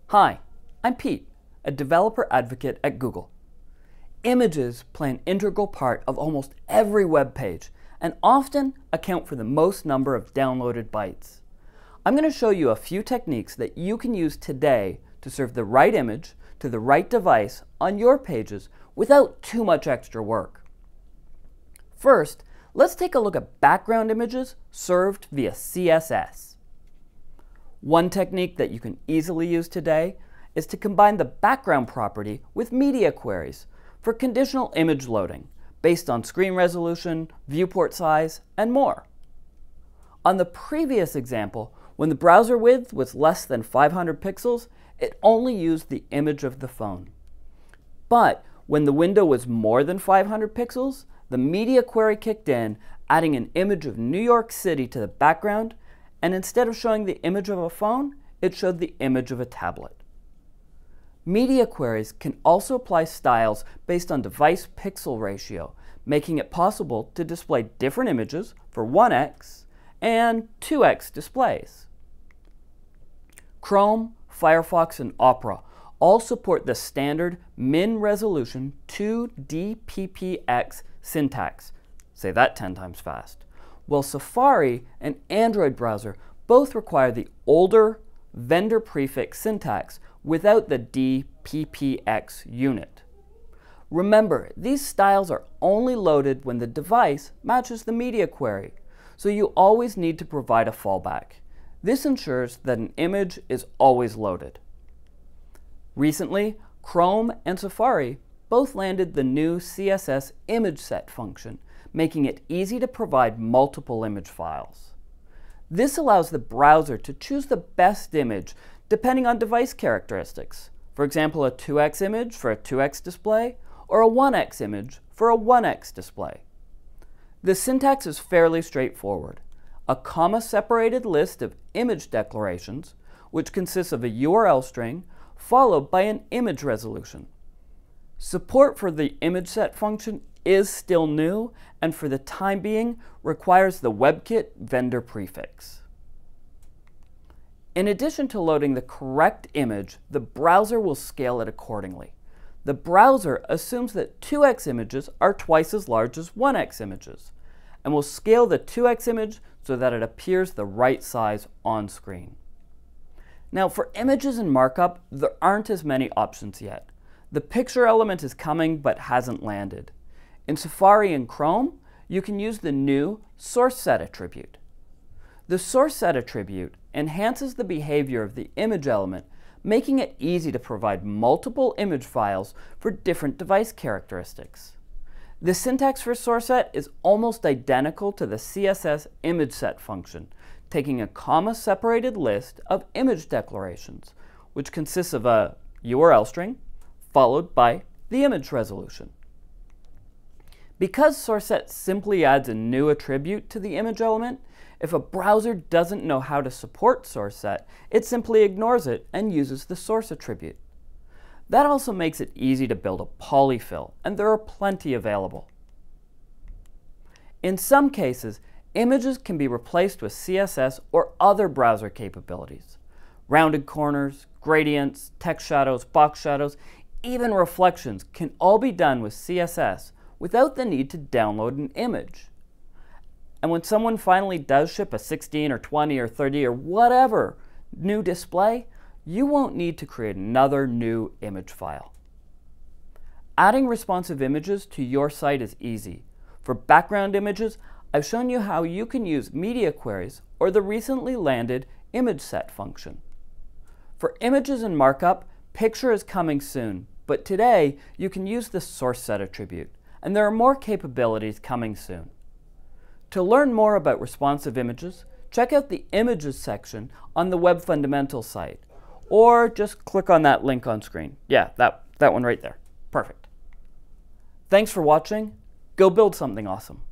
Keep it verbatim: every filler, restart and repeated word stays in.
Hi, I'm Pete, a developer advocate at Google. Images play an integral part of almost every web page and often account for the most number of downloaded bytes. I'm going to show you a few techniques that you can use today to serve the right image to the right device on your pages without too much extra work. First, let's take a look at background images served via C S S. One technique that you can easily use today is to combine the background property with media queries for conditional image loading based on screen resolution, viewport size, and more. On the previous example, when the browser width was less than five hundred pixels, it only used the image of the phone. But when the window was more than five hundred pixels, the media query kicked in, adding an image of New York City to the background, and instead of showing the image of a phone, it showed the image of a tablet. Media queries can also apply styles based on device pixel ratio, making it possible to display different images for one X and two X displays. Chrome, Firefox, and Opera all support the standard min resolution two D P P X syntax. Say that ten times fast. While Safari and Android browser both require the older vendor prefix syntax without the D P P X unit. Remember, these styles are only loaded when the device matches the media query, so you always need to provide a fallback. This ensures that an image is always loaded. Recently, Chrome and Safari both landed the new C S S Image Set function, making it easy to provide multiple image files. This allows the browser to choose the best image depending on device characteristics. For example, a two X image for a two X display, or a one X image for a one X display. The syntax is fairly straightforward. A comma-separated list of image declarations, which consists of a U R L string, followed by an image resolution. Support for the image set function is still new, and for the time being requires the WebKit vendor prefix. In addition to loading the correct image, the browser will scale it accordingly. The browser assumes that two X images are twice as large as one X images, and will scale the two X image so that it appears the right size on screen. Now, for images in markup, there aren't as many options yet. The picture element is coming but hasn't landed. In Safari and Chrome, you can use the new srcset attribute. The srcset attribute enhances the behavior of the image element, making it easy to provide multiple image files for different device characteristics. The syntax for srcset is almost identical to the C S S Image Set function, taking a comma-separated list of image declarations, which consists of a U R L string followed by the image resolution. Because srcset simply adds a new attribute to the image element, if a browser doesn't know how to support srcset, it simply ignores it and uses the source attribute. That also makes it easy to build a polyfill, and there are plenty available. In some cases, images can be replaced with C S S or other browser capabilities. Rounded corners, gradients, text shadows, box shadows, even reflections can all be done with C S S without the need to download an image. And when someone finally does ship a sixteen or twenty or thirty or whatever new display, you won't need to create another new image file. Adding responsive images to your site is easy. For background images, I've shown you how you can use media queries or the recently landed image set function. For images in markup, picture is coming soon, but today you can use the srcset attribute, and there are more capabilities coming soon. To learn more about responsive images, check out the Images section on the Web Fundamentals site, or just click on that link on screen. Yeah, that, that one right there. Perfect. Thanks for watching. Go build something awesome.